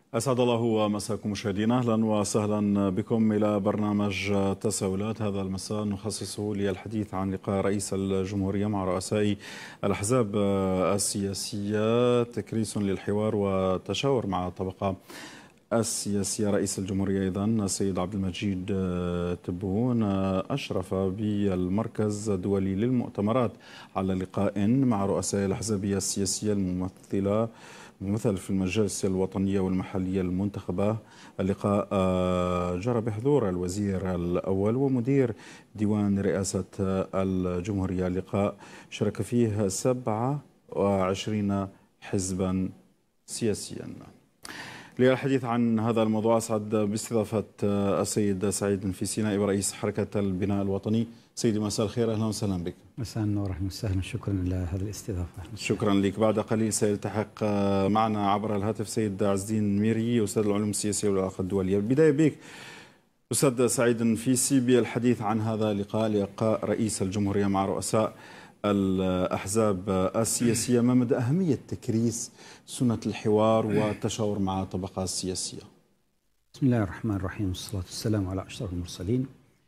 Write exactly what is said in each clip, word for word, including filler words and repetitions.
أسعد الله مساكم مشاهدينا، أهلا وسهلا بكم إلى برنامج تساؤلات. هذا المساء نخصصه للحديث عن لقاء رئيس الجمهورية مع رؤساء الأحزاب السياسية، تكريس للحوار والتشاور مع الطبقة السياسية. رئيس الجمهورية أيضا السيد عبد المجيد تبون أشرف بالمركز الدولي للمؤتمرات على لقاء مع رؤساء الأحزاب السياسية الممثلة ممثل في المجالس الوطنية والمحلية المنتخبة. اللقاء جرى بحضور الوزير الأول ومدير ديوان رئاسة الجمهورية. اللقاء شارك فيه سبعة وعشرين حزبا سياسيا. للحديث عن هذا الموضوع أسعد باستضافة السيد سعيد نفيسي نائب رئيس حركة البناء الوطني. سيدي مساء الخير، أهلا وسهلا بك. مساء النور، أهلا وسهلا، شكرا لهذه الاستضافة. شكرا لك. بعد قليل سيلتحق معنا عبر الهاتف سيد عز الدين ميري أستاذ العلوم السياسية والعلاقات الدولية. البداية بك أستاذ سعيد نفيسي بالحديث عن هذا اللقاء، لقاء رئيس الجمهورية مع رؤساء الأحزاب السياسية. ما مدى أهمية تكريس سنة الحوار والتشاور مع الطبقة السياسية؟ بسم الله الرحمن الرحيم، والصلاة والسلام على أشرف المرسلين.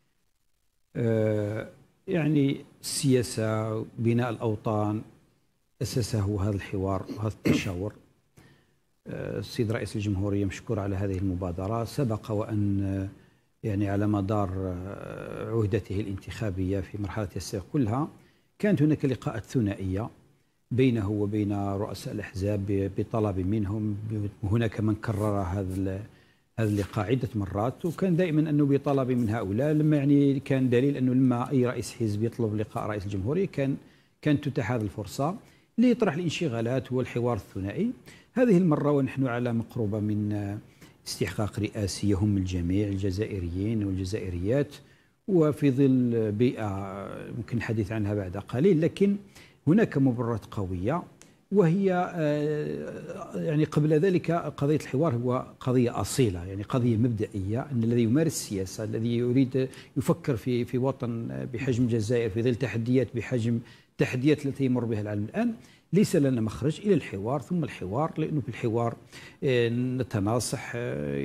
أه يعني السياسة، بناء الأوطان، أسسه هذا الحوار وهذا التشاور. أه السيد رئيس الجمهورية مشكور على هذه المبادرة. سبق وأن يعني على مدار عهدته الانتخابية في مرحلة السابقة كلها كانت هناك لقاءات ثنائية بينه وبين رؤساء الأحزاب بطلب منهم. هناك من كرر هذا هذا اللقاء عدة مرات، وكان دائما أنه بطلب من هؤلاء. لما يعني كان دليل أنه لما أي رئيس حزب يطلب لقاء رئيس الجمهورية كان كانت تتاح هذه الفرصة ليطرح الانشغالات والحوار الثنائي. هذه المرة ونحن على مقربة من استحقاق رئاسي يهم الجميع، الجزائريين والجزائريات، وفي ظل بيئة ممكن الحديث عنها بعد قليل، لكن هناك مبررات قوية، وهي يعني قبل ذلك قضية الحوار هو قضية أصيلة، يعني قضية مبدئية. أن الذي يمارس السياسة، الذي يريد يفكر في في وطن بحجم الجزائر في ظل تحديات بحجم التحديات التي يمر بها العالم الآن، ليس لنا مخرج إلى الحوار، ثم الحوار، لأنه في الحوار نتناصح،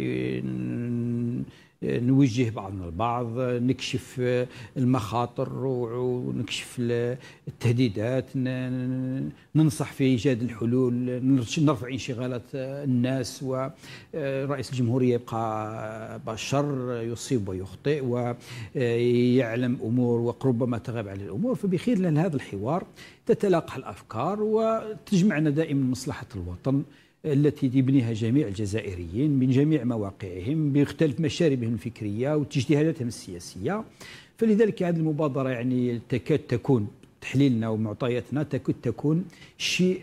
نوجه بعضنا البعض، نكشف المخاطر ونكشف التهديدات، ننصح في إيجاد الحلول، نرفع انشغالات الناس. ورئيس الجمهورية يبقى بشر، يصيب ويخطئ ويعلم أمور وربما تغاب عليه الأمور. فبخلال هذا الحوار تتلاقح الأفكار وتجمعنا دائما مصلحة الوطن التي يبنيها جميع الجزائريين من جميع مواقعهم بمختلف مشاربهم الفكرية واجتهاداتهم السياسية. فلذلك هذه المبادرة يعني تكاد تكون تحليلنا ومعطياتنا تكاد تكون شيء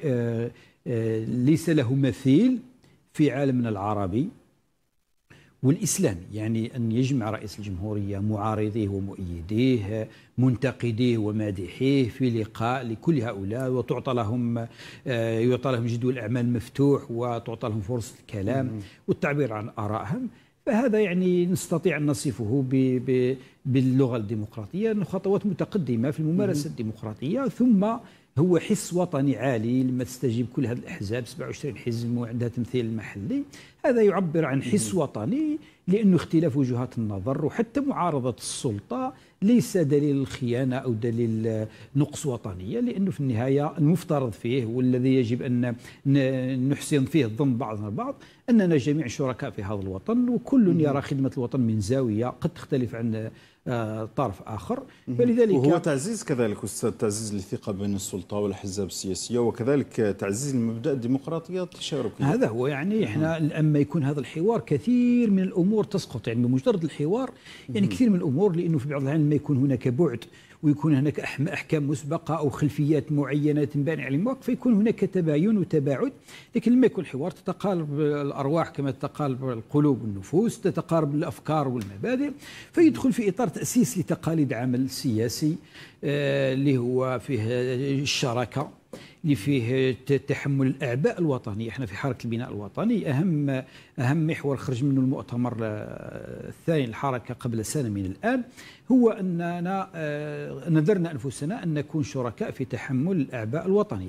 ليس له مثيل في عالمنا العربي والإسلامي. يعني أن يجمع رئيس الجمهورية معارضيه ومؤيديه، منتقديه ومادحيه في لقاء لكل هؤلاء، وتعطى لهم يعطى لهم جدول أعمال مفتوح، وتعطى لهم فرصة الكلام والتعبير عن آرائهم. فهذا يعني نستطيع أن نصفه باللغة الديمقراطية خطوات متقدمة في الممارسة الديمقراطية. ثم هو حس وطني عالي لما تستجيب كل هذه الأحزاب، سبعة وعشرين حزب وعندها تمثيل محلي. هذا يعبر عن حس وطني، لأنه اختلاف وجهات النظر وحتى معارضة السلطة ليس دليل الخيانة أو دليل نقص وطنية، لأنه في النهاية المفترض فيه والذي يجب أن نحسن فيه الظن بعضنا البعض أننا جميع شركاء في هذا الوطن، وكل يرى خدمة الوطن من زاوية قد تختلف عن طرف آخر. فلذلك وهو تعزيز كذلك أستاذ، تعزيز الثقة بين السلطة والأحزاب السياسية، وكذلك تعزيز المبدأ الديمقراطية التشاركية. هذا هو يعني احنا لما يكون هذا الحوار كثير من الأمور تسقط، يعني بمجرد الحوار يعني كثير من الأمور، لأنه في بعض الأحيان لما يكون هناك بعد ويكون هناك أحكام مسبقة أو خلفيات معينة تنبني على المواقف، فيكون هناك تباين وتباعد. لكن لما يكون الحوار تتقارب الأرواح كما تتقارب القلوب والنفوس، تتقارب الأفكار والمبادئ، فيدخل في إطار تأسيس لتقاليد عمل سياسي اللي هو فيه الشراكة، اللي فيه تحمل الأعباء الوطنية. احنا في حركة البناء الوطني أهم أهم محور خرج منه المؤتمر الثاني للحركة قبل سنة من الآن هو أننا نذرنا أنفسنا أن نكون شركاء في تحمل الأعباء الوطنية.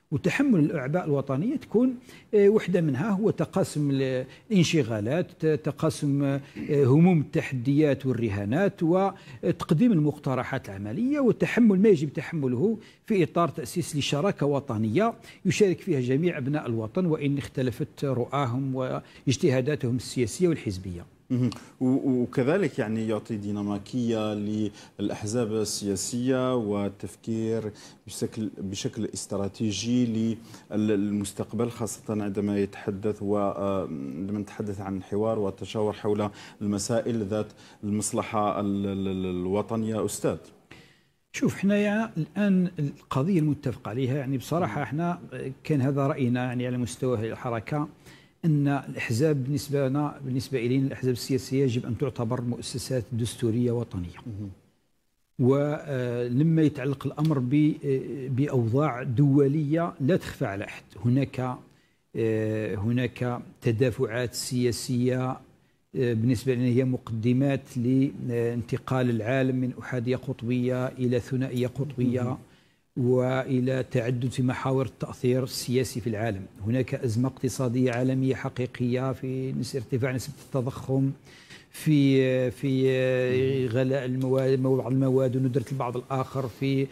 وتحمل الأعباء الوطنية تكون وحدة منها هو تقاسم الانشغالات، تقاسم هموم التحديات والرهانات، وتقديم المقترحات العملية، وتحمل ما يجب تحمله في إطار تأسيس لشراكة وطنية يشارك فيها جميع أبناء الوطن وإن اختلفت رؤاهم واجتهاداتهم السياسية والحزبية. وكذلك يعني يعطي ديناميكية للأحزاب السياسية والتفكير بشكل بشكل استراتيجي للمستقبل، خاصة عندما يتحدث وعندما نتحدث عن الحوار والتشاور حول المسائل ذات المصلحة الوطنية. أستاذ، شوف احنا يعني الآن القضية المتفق عليها يعني بصراحة احنا كان هذا رأينا يعني على مستوى الحركة أن الأحزاب بالنسبة لنا بالنسبة إلينا الأحزاب السياسية يجب أن تعتبر مؤسسات دستورية وطنية. ولما يتعلق الأمر بأوضاع دولية لا تخفى على أحد، هناك هناك تدافعات سياسية بالنسبة لنا هي مقدمات لانتقال العالم من أحادية قطبية إلى ثنائية قطبية وإلى تعدد في محاور التأثير السياسي في العالم. هناك أزمة اقتصادية عالمية حقيقية في ارتفاع نسبة التضخم، في في غلاء المواد بعض المواد وندرة البعض الآخر، في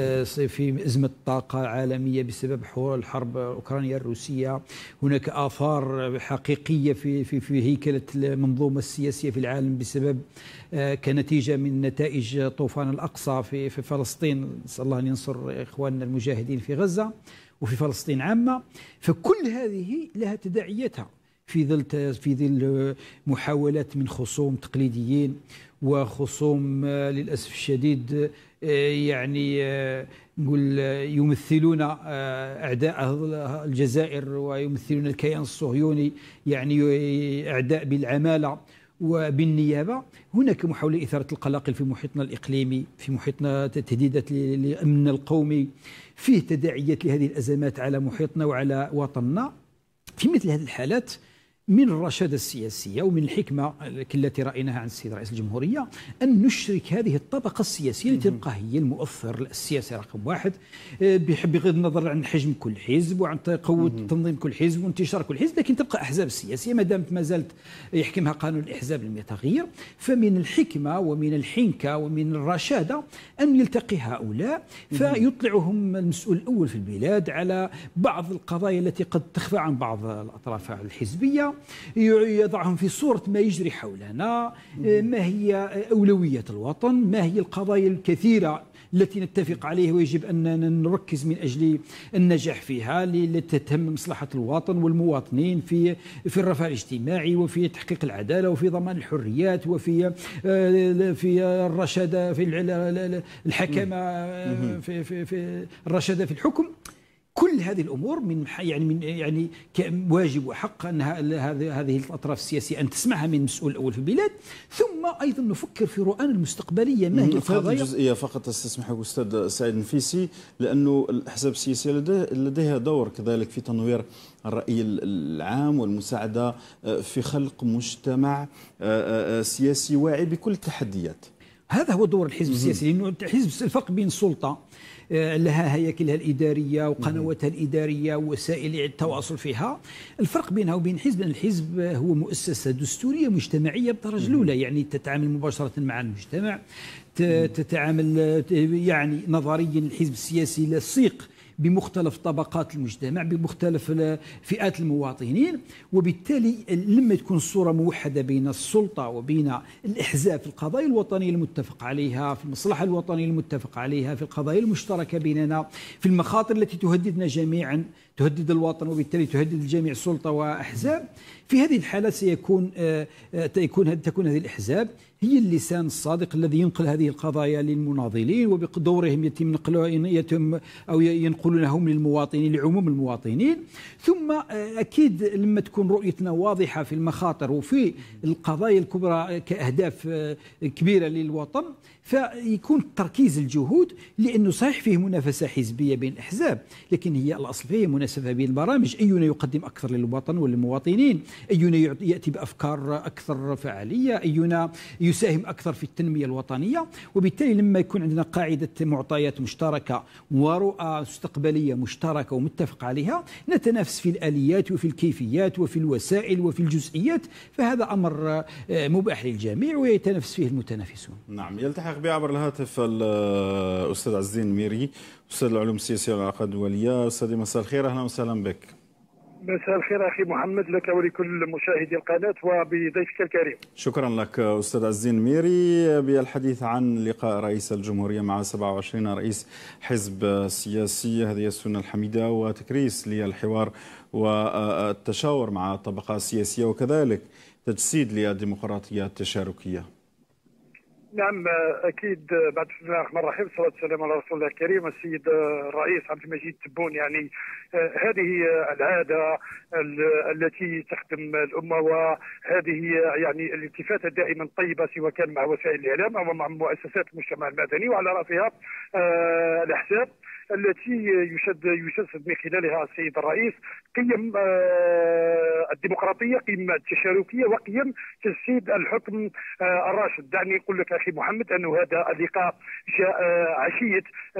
في أزمة طاقة عالمية بسبب الحرب الأوكرانية الروسية. هناك آثار حقيقية في في في هيكلة المنظومة السياسية في العالم بسبب كنتيجة من نتائج طوفان الأقصى في في فلسطين. نسأل الله أن ينصر إخواننا المجاهدين في غزة وفي فلسطين عامة. فكل هذه لها تداعياتها في ظل في ظل محاولات من خصوم تقليديين وخصوم للأسف الشديد يعني نقول يمثلون أعداء الجزائر ويمثلون الكيان الصهيوني، يعني أعداء بالعمالة وبالنيابة. هناك محاولة إثارة القلاقل في محيطنا الإقليمي، في محيطنا تهديدات لأمننا القومي، فيه تداعيات لهذه الأزمات على محيطنا وعلى وطننا. في مثل هذه الحالات من الرشادة السياسية ومن الحكمة التي رأيناها عن السيد رئيس الجمهورية أن نشرك هذه الطبقة السياسية التي تبقى هي المؤثر السياسي رقم واحد، بغض النظر عن حجم كل حزب وعن قوة تنظيم كل حزب وانتشار كل حزب، لكن تبقى أحزاب سياسية ما دامت ما زالت يحكمها قانون الأحزاب لم يتغير. فمن الحكمة ومن الحنكة ومن الرشادة أن يلتقي هؤلاء فيطلعهم المسؤول الأول في البلاد على بعض القضايا التي قد تخفى عن بعض الأطراف الحزبية، يضعهم في صورة ما يجري حولنا، ما هي أولويات الوطن، ما هي القضايا الكثيرة التي نتفق عليها ويجب أن نركز من أجل النجاح فيها لتتم مصلحة الوطن والمواطنين في في الرفاه الاجتماعي وفي تحقيق العدالة وفي ضمان الحريات وفي في الرشادة في الحكمة في في في الرشادة في الحكم. كل هذه الامور من يعني من يعني واجب وحق ان هذه هذه الاطراف السياسيه ان تسمعها من المسؤول الاول في البلاد، ثم ايضا نفكر في رؤانا المستقبليه. ما هي القضايا؟ هذه الجزئيه فقط استسمح لك استاذ سعيد النفيسي، لانه الاحزاب السياسيه لديها دور كذلك في تنوير الراي العام والمساعده في خلق مجتمع سياسي واعي بكل التحديات. هذا هو دور الحزب السياسي، لانه الحزب الفرق بين السلطه لها هياكلها الإدارية وقنواتها الإدارية ووسائل التواصل فيها. الفرق بينها وبين الحزب أن الحزب هو مؤسسة دستورية مجتمعية بالدرجة الأولى، يعني تتعامل مباشرة مع المجتمع، تتعامل يعني نظريا الحزب السياسي لصيق بمختلف طبقات المجتمع بمختلف فئات المواطنين، وبالتالي لما تكون الصورة موحدة بين السلطة وبين الأحزاب في القضايا الوطنية المتفق عليها، في المصلحة الوطنية المتفق عليها، في القضايا المشتركة بيننا، في المخاطر التي تهددنا جميعا، تهدد الوطن وبالتالي تهدد الجميع سلطة وأحزاب، في هذه الحالة سيكون تكون تكون هذه الأحزاب هي اللسان الصادق الذي ينقل هذه القضايا للمناضلين، وبدورهم يتم نقلها يتم أو ينقلونهم للمواطنين لعموم المواطنين. ثم أكيد لما تكون رؤيتنا واضحة في المخاطر وفي القضايا الكبرى كأهداف كبيرة للوطن، فيكون تركيز الجهود، لأنه صحيح فيه منافسة حزبية بين الأحزاب، لكن هي الأصل فيه بالمناسبة هذه البرامج، أينا يقدم أكثر للوطن وللمواطنين، أينا يأتي بأفكار أكثر فعالية، أينا يساهم أكثر في التنمية الوطنية. وبالتالي لما يكون عندنا قاعدة معطيات مشتركة ورؤى مستقبلية مشتركة ومتفق عليها، نتنافس في الآليات وفي الكيفيات وفي الوسائل وفي الجزئيات، فهذا أمر مباح للجميع ويتنافس فيه المتنافسون. نعم. يلتحق بي عبر الهاتف الأستاذ عز الدين الميري، أستاذ العلوم السياسية والعلاقات الدولية. أستاذي مساء الخير، أهلا وسهلا بك. مساء الخير أخي محمد، لك ولكل مشاهدي القناة وبضيفك الكريم. شكرا لك أستاذ عز الدين الميري. بالحديث عن لقاء رئيس الجمهورية مع سبعة وعشرين رئيس حزب سياسي، هذه السنة الحميدة وتكريس للحوار والتشاور مع الطبقة السياسية وكذلك تجسيد للديمقراطية التشاركية. نعم اكيد. بعد بسم الله الرحمن الرحيم، والصلاه والسلام على رسول الله الكريم السيد الرئيس عبد المجيد تبون. يعني هذه العاده التي تخدم الامه، وهذه يعني الالتفاته دائما طيبه، سواء كان مع وسائل الاعلام او مع مؤسسات المجتمع المدني، وعلى راسها الاحزاب التي يشد يجسد من خلالها السيد الرئيس قيم الديمقراطيه، قيم التشاركيه، وقيم تجسيد الحكم الراشد. دعني نقول لك اخي محمد انه هذا اللقاء جاء عشيه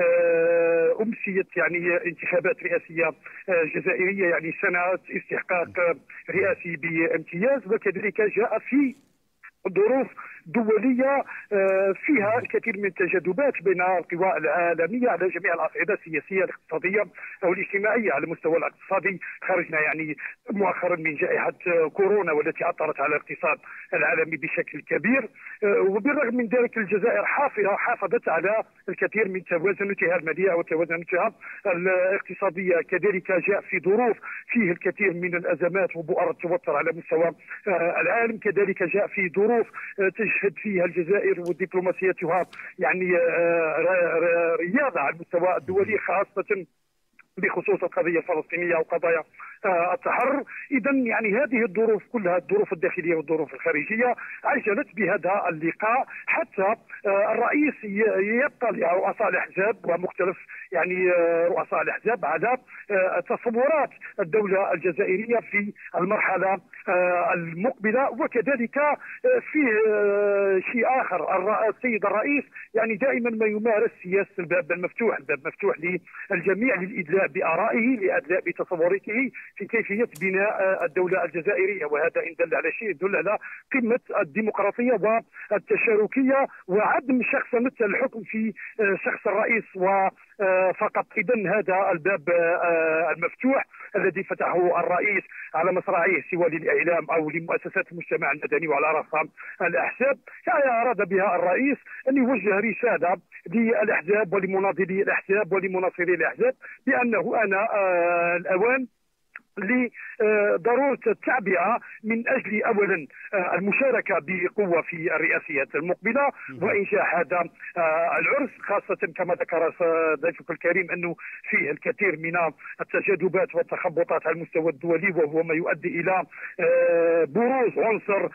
امسيه يعني انتخابات رئاسيه جزائريه، يعني سنه استحقاق رئاسي بامتياز، وكذلك جاء في ظروف دولية فيها الكثير من التجاذبات بين القوى العالمية على جميع الأصعدة السياسية الاقتصادية أو الاجتماعية. على المستوى الاقتصادي خرجنا يعني مؤخرا من جائحة كورونا والتي أثرت على الاقتصاد العالمي بشكل كبير، وبالرغم من ذلك الجزائر حافظة حافظت على الكثير من توازناتها المالية وتوازناتها الاقتصادية. كذلك جاء في ظروف فيه الكثير من الأزمات وبؤر التوتر على مستوى العالم، كذلك جاء في ظروف تشهد فيها الجزائر ودبلوماسيتها يعني رياضة على المستوى الدولي، خاصة بخصوص القضية الفلسطينية وقضايا التحرر. إذا يعني هذه الظروف كلها، الظروف الداخلية والظروف الخارجية، عجلت بهذا اللقاء حتى الرئيس يطلع رؤساء الأحزاب ومختلف يعني رؤساء الأحزاب على تصورات الدولة الجزائرية في المرحلة المقبلة. وكذلك في شيء آخر، السيد الرئيس يعني دائما ما يمارس سياسة الباب المفتوح، الباب مفتوح للجميع للإدلاء بآرائه، للإدلاء بتصوراته في كيفية بناء الدولة الجزائرية، وهذا إن دل على شيء يدل على قمة الديمقراطية والتشاركية وعدم شخصنة الحكم في شخص الرئيس وفقط. إذا هذا الباب المفتوح الذي فتحه الرئيس على مصراعيه، سواء للإعلام أو لمؤسسات المجتمع المدني وعلى رأسها الأحزاب، يعني أراد بها الرئيس أن يوجه رسالة للأحزاب ولمناضلي الأحزاب ولمناصري الأحزاب بأنه أنا الأوان لضرورة التعبئة من أجل أولا المشاركة بقوة في الرئاسيات المقبلة وإنجاح هذا العرس، خاصة كما ذكر ضيفك الكريم أنه فيه الكثير من التجاذبات والتخبطات على المستوى الدولي، وهو ما يؤدي إلى بروز عنصر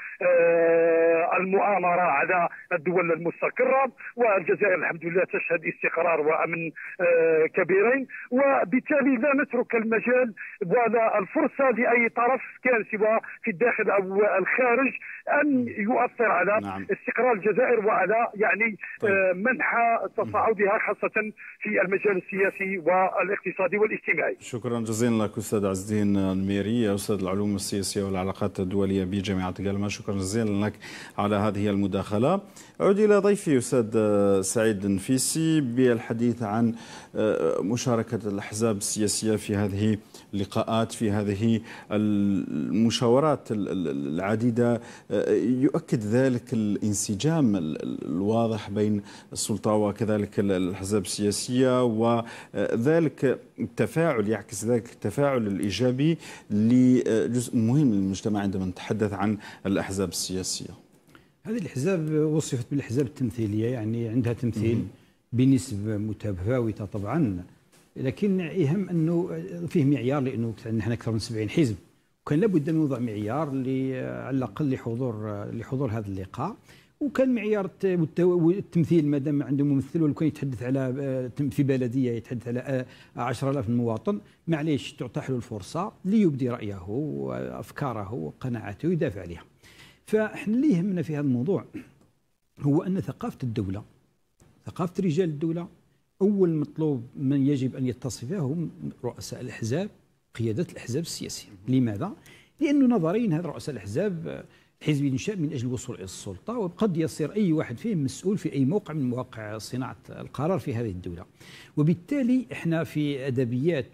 المؤامرة على الدول المستقرة. والجزائر الحمد لله تشهد استقرار وأمن كبيرين، وبالتالي لا نترك المجال ولا الفرصة لأي طرف كان سواء في الداخل أو الخارج أن يؤثر على نعم. استقرار الجزائر وعلى يعني طيب. منح تصاعدها خاصة في المجال السياسي والاقتصادي والاجتماعي. شكرا جزيلا لك أستاذ عز الدين الميري، أستاذ العلوم السياسية والعلاقات الدولية بجامعة قلمة. شكرا جزيلا لك على هذه المداخلة. أعود إلى ضيفي أستاذ سعيد النفيسي بالحديث عن مشاركة الأحزاب السياسية في هذه اللقاءات، في هذه المشاورات العديدة. يؤكد ذلك الانسجام الواضح بين السلطة وكذلك الأحزاب السياسية، وذلك التفاعل يعكس ذلك التفاعل الإيجابي لجزء مهم من المجتمع عندما نتحدث عن الأحزاب السياسية. هذه الأحزاب وصفت بالأحزاب التمثيلية، يعني عندها تمثيل بنسب متفاوتة طبعا، لكن يهم أنه فيه معيار، لأنه نحن أكثر من سبعين حزب، وكان لابد من وضع معيار على الأقل لحضور لحضور هذا اللقاء. وكان معيار التمثيل ما دام عنده ممثل، ولو كان يتحدث على في بلديه يتحدث على عشرة آلاف مواطن، معليش تعطى له الفرصه ليبدي رايه وافكاره وقناعاته ويدافع عليها. فاحنا اللي يهمنا في هذا الموضوع هو ان ثقافه الدوله، ثقافه رجال الدوله، اول مطلوب من يجب ان يتصف به هم رؤساء الاحزاب، قياده الاحزاب السياسيه. لماذا؟ لانه نظريا هذا رؤساء الاحزاب حزب ينشأ من اجل الوصول الى السلطه، وقد يصير اي واحد فيهم مسؤول في اي موقع من مواقع صناعه القرار في هذه الدوله. وبالتالي احنا في ادبيات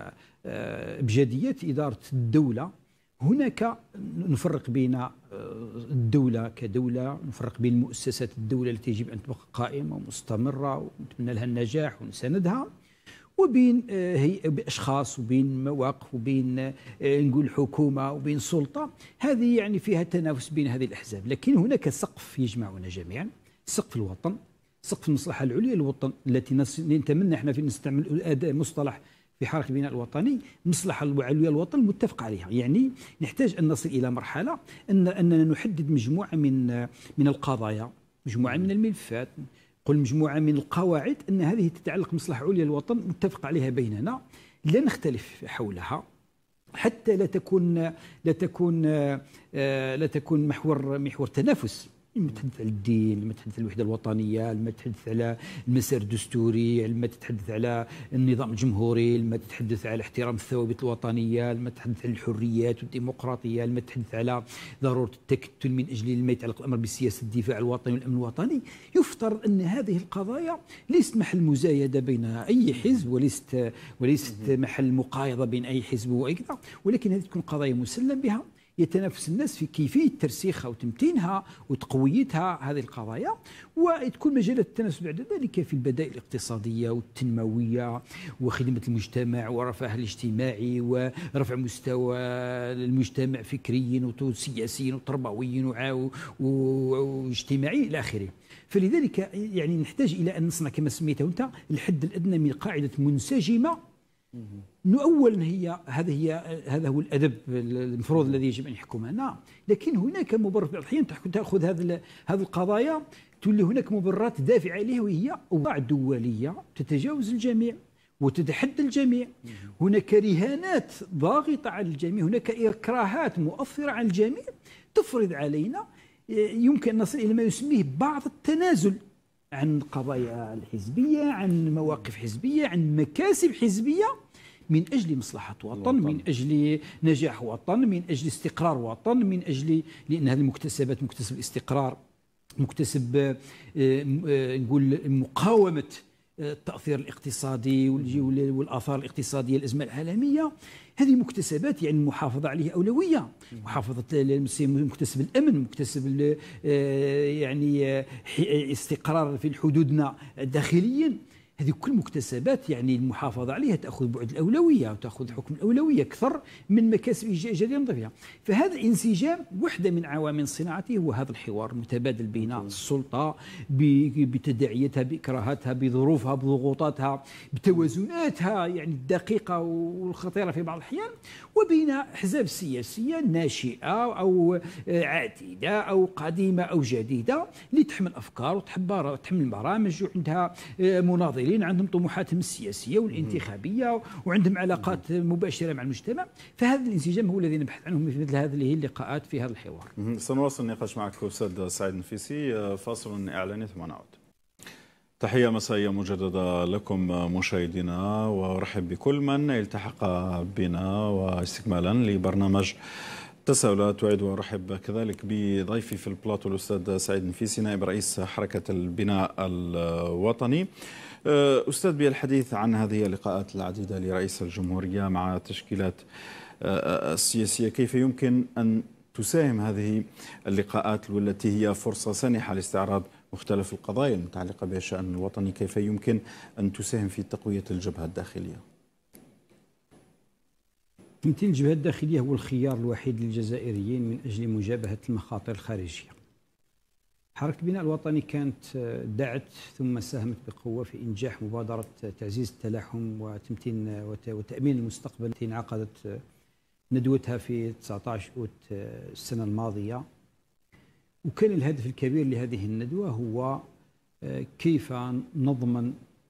وابجديات اداره الدوله هناك نفرق بين الدوله كدوله، نفرق بين مؤسسات الدوله التي يجب ان تبقى قائمه ومستمره ونتمنى لها النجاح ونساندها، وبين اشخاص وبين مواقف وبين نقول حكومه وبين سلطه. هذه يعني فيها تنافس بين هذه الاحزاب، لكن هناك سقف يجمعنا جميعا، سقف الوطن، سقف المصلحه العليا للوطن التي نتمنى احنا في نستعمل مصطلح في حركه البناء الوطني، المصلحه العليا للوطن المتفق عليها. يعني نحتاج ان نصل الى مرحله ان اننا نحدد مجموعه من من القضايا، مجموعه من الملفات، قل مجموعة من القواعد أن هذه تتعلق بمصلحة عليا للوطن متفق عليها بيننا، لا نختلف حولها، حتى لا تكون لا تكون لا تكون محور محور تنافس. لما تتحدث على الدين، لما تتحدث على الوحدة الوطنية، لما تتحدث على المسار الدستوري، لما تتحدث على النظام الجمهوري، لما تتحدث على احترام الثوابت الوطنية، لما تتحدث على الحريات والديمقراطية، لما تتحدث على ضرورة التكتل من أجل ما يتعلق الأمر بسياسة الدفاع الوطني والأمن الوطني، يفترض أن هذه القضايا ليست محل مزايدة بين أي حزب، وليست وليست محل مقايضة بين أي حزب وأي كذا، ولكن هذه تكون قضايا مسلم بها، يتنافس الناس في كيفية ترسيخها وتمتينها وتقويتها هذه القضايا، وتكون مجالات التنافس بعد ذلك في البدائل الاقتصادية والتنموية وخدمة المجتمع ورفعه الاجتماعي ورفع مستوى المجتمع فكريا وسياسيا وتربويا واجتماعيا إلى آخره. فلذلك يعني نحتاج إلى أن نصنع كما سميته أنت الحد الأدنى من قاعدة منسجمة. اولا هي هذا هي هذا هو الادب المفروض الذي يجب ان يحكمنا، لكن هناك مبررات بعض الاحيان تاخذ هذه هذه القضايا تولي هناك مبررات دافعه اليها، وهي اوضاع دوليه تتجاوز الجميع وتتحدى الجميع، هناك رهانات ضاغطه على الجميع، هناك اكراهات مؤثره على الجميع تفرض علينا يمكن ان نصل الى ما يسميه بعض التنازل عن قضايا الحزبيه، عن مواقف حزبيه، عن مكاسب حزبيه، من أجل مصلحة وطن، من أجل نجاح وطن، من أجل استقرار وطن، من أجل لأن هذه المكتسبات مكتسب الاستقرار، مكتسب نقول مقاومة التأثير الاقتصادي والآثار الاقتصادية الأزمة العالمية، هذه مكتسبات يعني المحافظة عليها أولوية، محافظة مكتسب الأمن، مكتسب يعني استقرار في حدودنا داخليا، هذه كل مكتسبات يعني المحافظة عليها تأخذ بعد الأولوية وتأخذ حكم الأولوية أكثر من مكاسب إيجابية نضيفها. فهذا الانسجام وحدة من عوامل صناعته هو هذا الحوار المتبادل بين السلطة بتداعياتها، بإكراهاتها، بظروفها، بضغوطاتها، بتوازناتها يعني الدقيقة والخطيرة في بعض الأحيان، وبين أحزاب سياسية ناشئة أو عتيدة أو قديمة أو جديدة اللي تحمل أفكار وتحمل برامج وعندها مناضلين عندهم طموحاتهم السياسيه والانتخابيه وعندهم علاقات مباشره مع المجتمع. فهذا الانسجام هو الذي نبحث عنه في مثل هذه اللقاءات في هذا الحوار. سنواصل النقاش معك استاذ سعيد النفيسي، فاصل اعلاني ثم نعود. تحيه مسائيه مجدده لكم مشاهدينا، وارحب بكل من التحق بنا واستكمالا لبرنامج تساؤلات. أعيد وأرحب كذلك بضيفي في البلاطو الأستاذ سعيد النفيسي نائب رئيس حركة البناء الوطني. أستاذ، بالحديث عن هذه اللقاءات العديدة لرئيس الجمهورية مع التشكيلات السياسية، كيف يمكن أن تساهم هذه اللقاءات والتي هي فرصة سانحة لاستعراض مختلف القضايا المتعلقة بالشأن الوطني، كيف يمكن أن تساهم في تقوية الجبهة الداخلية؟ تمثيل الجبهة الداخلية هو الخيار الوحيد للجزائريين من أجل مجابهة المخاطر الخارجية. حركة البناء الوطني كانت دعت ثم ساهمت بقوة في إنجاح مبادرة تعزيز التلاحم وتمتين وتأمين المستقبل التي انعقدت ندوتها في تسعة عشر أوت السنة الماضية، وكان الهدف الكبير لهذه الندوة هو كيف نضمن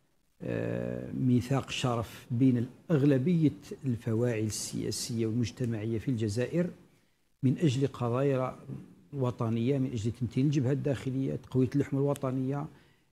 ميثاق شرف بين أغلبية الفواعل السياسية والمجتمعية في الجزائر من أجل قضايا وطنية، من أجل تمتين الجبهة الداخلية، تقوية اللحمة الوطنية،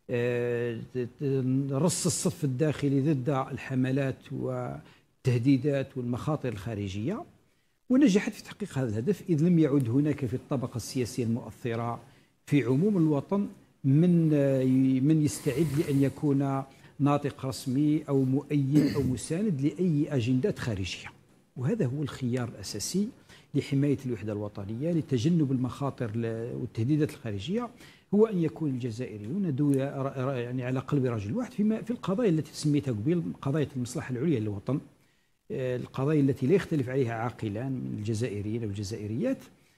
رص الصف الداخلي ضد الحملات والتهديدات والمخاطر الخارجية. ونجحت في تحقيق هذا الهدف، إذ لم يعد هناك في الطبقة السياسية المؤثرة في عموم الوطن من من يستعد لأن يكون ناطق رسمي أو مؤيد أو مساند لأي أجندات خارجية. وهذا هو الخيار الأساسي لحماية الوحدة الوطنية، لتجنب المخاطر والتهديدات الخارجية، هو أن يكون الجزائريون دولة يعني على قلب رجل واحد فيما في القضايا التي سميتها قبل قضايا المصلحة العليا للوطن، القضايا التي لا يختلف عليها عاقلان من الجزائريين والجزائريات.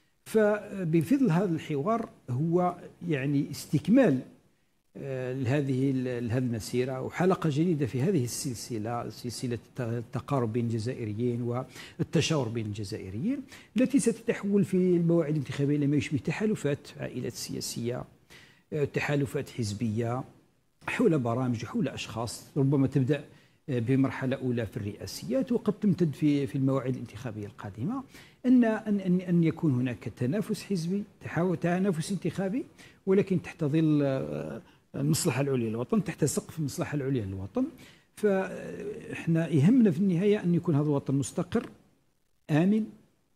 فبفضل هذا الحوار هو يعني استكمال لهذه لهذه المسيرة وحلقة جديدة في هذه السلسلة، سلسلة التقارب بين الجزائريين والتشاور بين الجزائريين، التي ستتحول في المواعيد الانتخابية إلى ما يشبه تحالفات عائلات سياسية، تحالفات حزبية حول برامج وحول أشخاص، ربما تبدأ بمرحلة أولى في الرئاسيات وقد تمتد في في المواعيد الانتخابية القادمة، أن أن أن يكون هناك تنافس حزبي، تنافس انتخابي، ولكن تحت ظل المصلحة العليا للوطن، تحت سقف المصلحة العليا للوطن. فإحنا يهمنا في النهاية أن يكون هذا الوطن مستقر آمن،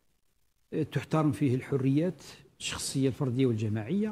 تحترم فيه الحريات الشخصية الفردية والجماعية،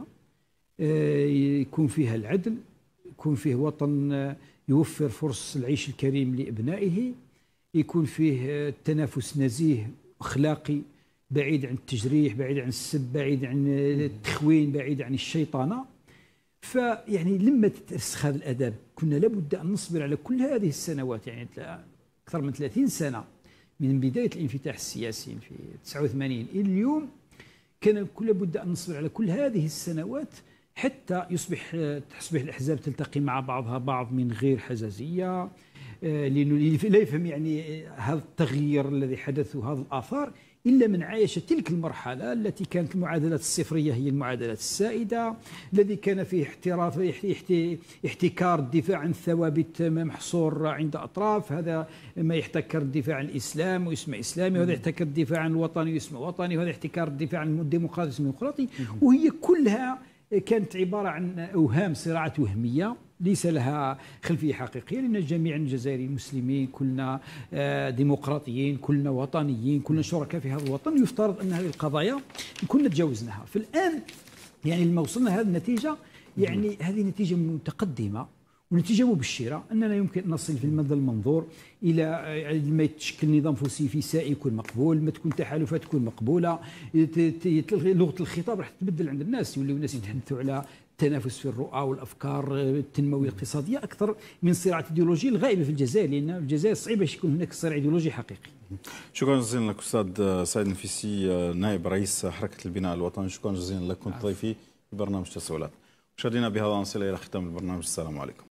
يكون فيها العدل، يكون فيه وطن يوفر فرص العيش الكريم لأبنائه، يكون فيه تنافس نزيه أخلاقي بعيد عن التجريح، بعيد عن السب، بعيد عن التخوين، بعيد عن الشيطنة. فيعني لما تترسخ هذا الاداب كنا لابد ان نصبر على كل هذه السنوات، يعني اكثر من ثلاثين سنه من بدايه الانفتاح السياسي في تسعة وثمانين الى اليوم، كان لابد ان نصبر على كل هذه السنوات حتى يصبح تصبح الاحزاب تلتقي مع بعضها بعض من غير حزازيه، لانه لا يفهم يعني هذا التغيير الذي حدث وهذه الاثار إلا من عايش تلك المرحلة التي كانت المعادلات الصفرية هي المعادلات السائدة، الذي كان فيه احتراف احتكار الدفاع عن الثوابت محصور عند أطراف، هذا ما يحتكر الدفاع عن الإسلام ويسمى إسلامي، وهذا يحتكر الدفاع عن الوطني ويسمى وطني، وهذا احتكار الدفاع عن الديمقراطي ويسمى ديمقراطي. وهي كلها كانت عبارة عن أوهام، صراعات وهمية ليس لها خلفية حقيقية، لأن جميع الجزائريين مسلمين، كلنا ديمقراطيين، كلنا وطنيين، كلنا شركاء في هذا الوطن. يفترض أن هذه القضايا كنا تجاوزناها. فالآن يعني لما وصلنا هذه النتيجة، يعني هذه نتيجة متقدمة ونتيجة مبشرة أننا يمكن أن نصل في المدى المنظور إلى ما يتشكل نظام فلسفي يكون مقبول، ما تكون تحالفات تكون مقبولة، لغة الخطاب راح تتبدل عند الناس، يوليو الناس يتحدثوا على التنافس في الرؤى والافكار التنمويه الاقتصاديه اكثر من صراعات ايديولوجيه الغائبه في الجزائر، لان الجزائر صعيبه باش يكون هناك صراع ايديولوجي حقيقي. شكرا جزيلا لك استاذ سعيد نفيسي، نائب رئيس حركه البناء الوطني، شكرا جزيلا لك، كنت ضيفي في برنامج تساؤلات. مشاهدينا بهذا نصل الى ختام البرنامج، السلام عليكم.